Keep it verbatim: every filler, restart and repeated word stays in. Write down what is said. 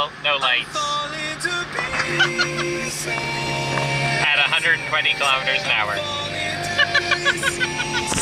wheel, no lights. At one hundred twenty kilometers an hour.